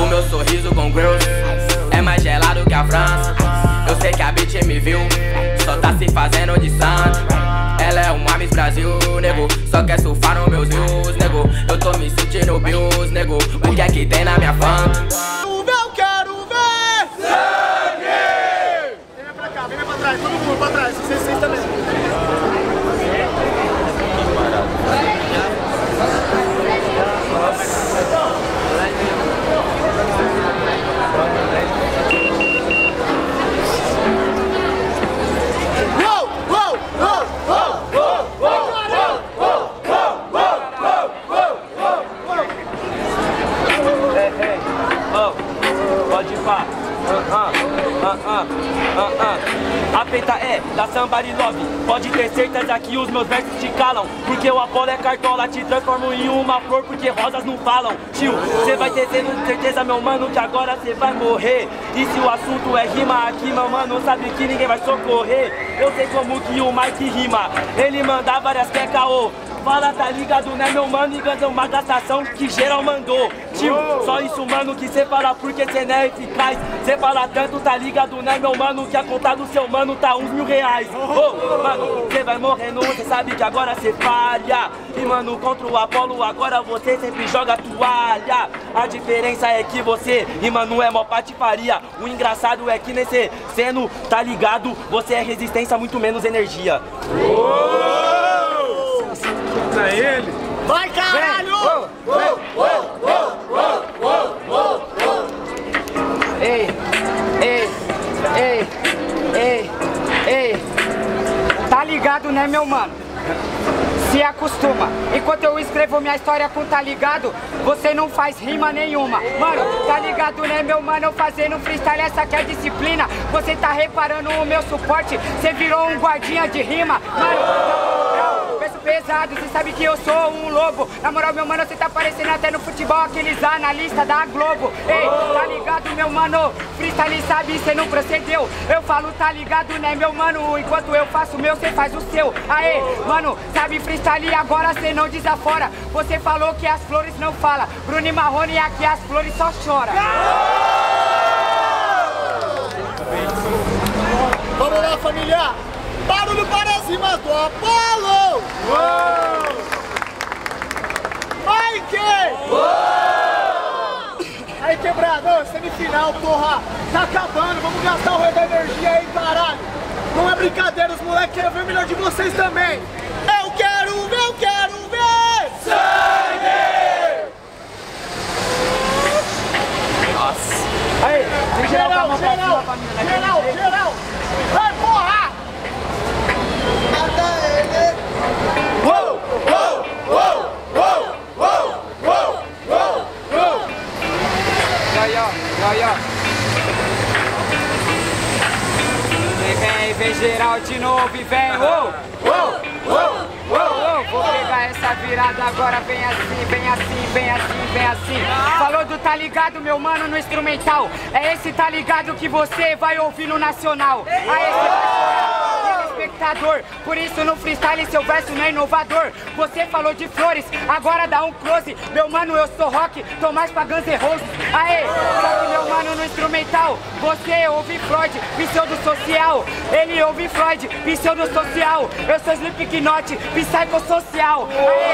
O meu sorriso com grills é mais gelado que a França. Eu sei que a bitch me viu, só tá se fazendo de santo. Ela é uma Miss Brasil, nego, só quer surfar nos meus views, nego. Eu tô me sentindo Bills, nego, o que é que tem na minha fama? Eu quero ver sangue! Vem pra cá, vem pra trás, todo mundo pra trás, vocês também. Pode ir pá. A peita é da Somebody Love. Pode ter certeza que os meus versos te calam, porque o Apolo é cartola, te transformo em uma flor, porque rosas não falam. Tio, cê vai ter certeza, meu mano, que agora cê vai morrer. E se o assunto é rima aqui, meu mano, sabe que ninguém vai socorrer. Eu sei como que o Mike rima, ele manda várias que é caô. Fala, tá ligado, né, meu mano? E ganha uma gastação que geral mandou. Tio, só isso, mano, que cê fala porque cê não é eficaz. Cê fala tanto, tá ligado, né, meu mano? Que a conta do seu mano tá uns R$1000. Ô, mano, cê vai morrendo, cê sabe que agora cê falha. E, mano, contra o Apolo, agora você sempre joga toalha. A diferença é que você, e, mano, é mó patifaria. O engraçado é que nesse seno, tá ligado? Você é resistência, muito menos energia. Pra ele. Vai, caralho! Ei, ei, ei, ei, ei. Tá ligado, né, meu mano? Se acostuma. Enquanto eu escrevo minha história com tá ligado, você não faz rima nenhuma. Mano, tá ligado, né, meu mano? Eu fazendo freestyle, essa que é a disciplina. Você tá reparando o meu suporte, você virou um guardinha de rima. Mano, peso pesado, você sabe que eu sou um lobo. Na moral, meu mano, você tá parecendo até no futebol aqueles analistas da Globo. Ei, tá ligado, meu mano? Freestyle sabe, cê não procedeu. Eu falo, tá ligado, né, meu mano? Enquanto eu faço o meu, cê faz o seu. Aê, mano, sabe freestyle, agora cê não desafora. Você falou que as flores não falam. Bruno e Marrone, aqui as flores só choram. Vamos lá, família! Barulho para as rimas do Apolo! Mike! Aí, quebrado, semifinal, porra! Tá acabando, vamos gastar o resto da energia aí, caralho! Não é brincadeira, os moleques querem ver o melhor de vocês também! Eu quero ver sangue! Nossa. Aí, geral, geral! Vai, porra! Mata ele! Uou! Vem geral de novo e vem, vou pegar essa virada agora, vem assim. Falou do tá ligado, meu mano, no instrumental. É esse tá ligado que você vai ouvir no nacional. Aí você vai espectador, por isso no freestyle seu verso não é inovador. Você falou de flores, agora dá um close. Meu mano, eu sou rock, tô mais pra Guns N' Roses. Aê, só que meu mano no instrumental, você ouve Freud, pseudo-social. Ele ouve Freud, pseudo-social. Eu sou Slipknot, psicossocial.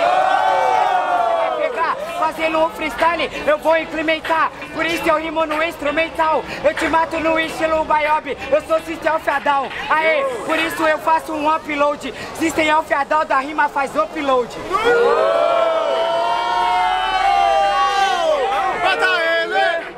Aê, fazendo um freestyle, eu vou implementar. Por isso eu rimo no instrumental. Eu te mato no estilo Bayob, eu sou System of a Down. Aê, por isso eu faço um upload. System of a Down da rima faz upload. Mata ele!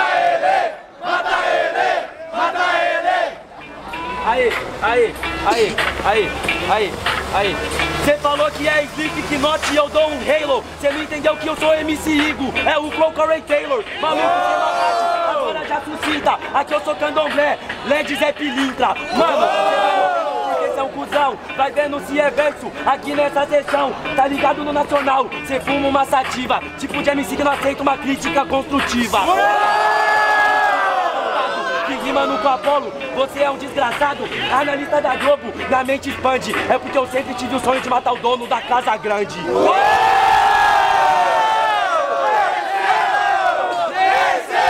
Aí. Cê falou que é Slipknot e eu dou um Halo. Cê não entendeu que eu sou MC Igo, é o Flow Corey Taylor. Maluco, cê maldade, agora já suscita. Aqui eu sou Candomblé, Led Zé Pilintra. Mano, cê vai morrendo porque cê é um cuzão. Vai vendo se é verso aqui nessa sessão. Tá ligado no nacional, cê fuma uma sativa. Tipo de MC que não aceita uma crítica construtiva. Rimando com Apolo, você é um desgraçado. Analista da Globo, na mente expande. É porque eu sempre tive o sonho de matar o dono da casa grande. Desceu!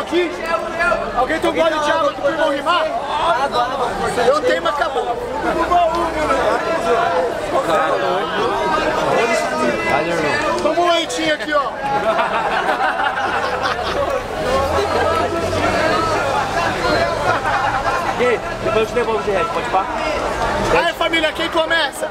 aqui? Alguém tem um gole de água aqui pro irmão rimar? Eu tenho, mas acabou. Toma um leitinho aqui, ó. E aí, depois eu te devolvo de resto, pode pá? Aí, família, quem começa?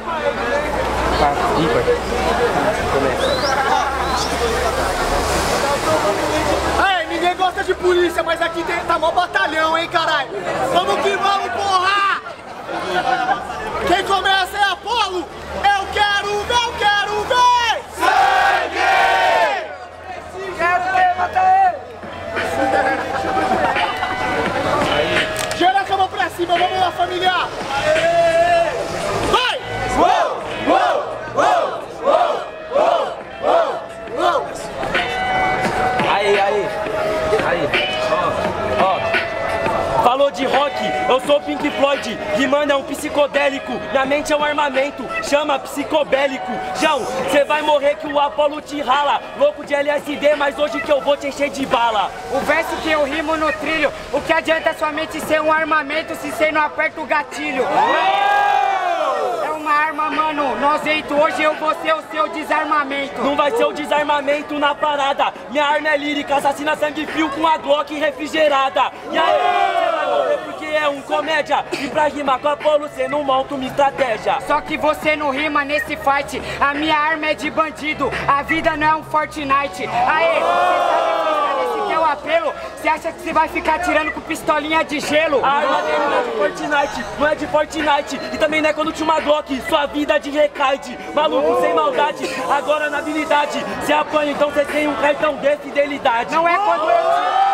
Aí, ninguém gosta de polícia, mas aqui tá mó batalhão, hein, caralho? Vamos que vamos, porra! Quem começa é Apolo! Eu quero ver, eu quero ver! Sangue! Quero ver, mata ele! Gira a cama pra cima, vamos lá, família! Vai! Uou! Uou! Uou! Uou! Uou! Uou! Uou! Aí. Ó. Falou de rock, eu sou Pink Floyd, rimando é um psicodélico, minha mente é um armamento, chama psicobélico. João, cê vai morrer que o Apolo te rala, louco de LSD, mas hoje que eu vou te encher de bala. O verso que eu rimo no trilho, o que adianta sua mente ser um armamento se cê não aperta o gatilho? É uma arma, mano, nozeito, hoje eu vou ser o seu desarmamento. Não vai ser o desarmamento na parada, minha arma é lírica, assassina sangue frio com a Glock refrigerada. E aí, cê vai morrer porque é um comédia, e pra rimar com Apolo cê não monta uma estratégia. Só que você não rima nesse fight, a minha arma é de bandido, a vida não é um Fortnite. Aê, esse que é o apelo, você acha que você vai ficar tirando com pistolinha de gelo? A arma dele não é de Fortnite, não é de Fortnite, e também não é quando tinha uma Glock, sua vida de recaide. Maluco, sem maldade, agora na habilidade, cê apanha, então cê tem um cartão de fidelidade. Não é quando eu...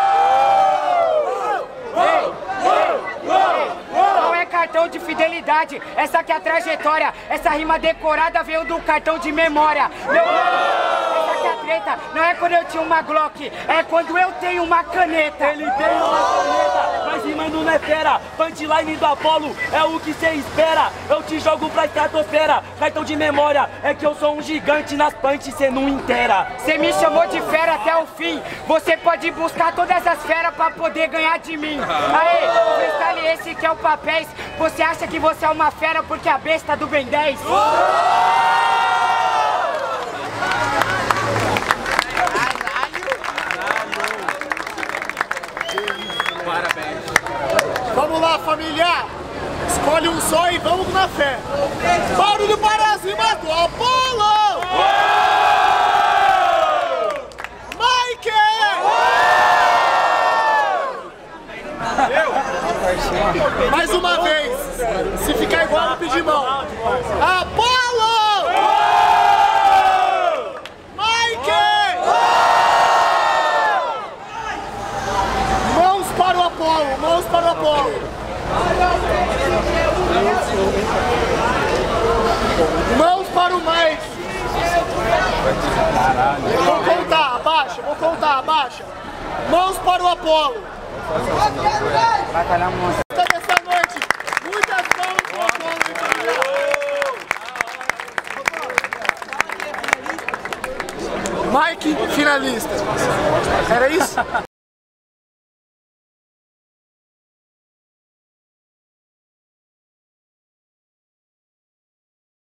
Não é cartão de fidelidade, essa aqui é a trajetória. Essa rima decorada veio do cartão de memória. Meu mano, essa aqui é a treta. Não é quando eu tinha uma Glock, é quando eu tenho uma caneta. Ele tem uma caneta, mas rimando não é fera. Punchline do Apolo é o que cê espera. Eu te jogo pra estratosfera. Cartão de memória é que eu sou um gigante nas punch cê não inteira. Cê me chamou de fera até o fim. Você pode buscar todas essas feras pra poder ganhar de mim. Aê, freestyle esse que é o papéis. Você acha que você é uma fera porque a besta do Ben 10? Parabéns. Vamos lá, família. Escolhe um só e vamos na fé. Barulho para cima do Apolo! Mike! Mais uma vez. Se ficar igual, eu vou pedir mão. Apolo! Mike! Mãos para o Apolo, mãos para o Apolo. Mãos para o Mike. Vou contar, abaixa. Mãos para o Apolo. Dessa noite, muitas mãos para o Apolo. Mike, finalista. Era isso?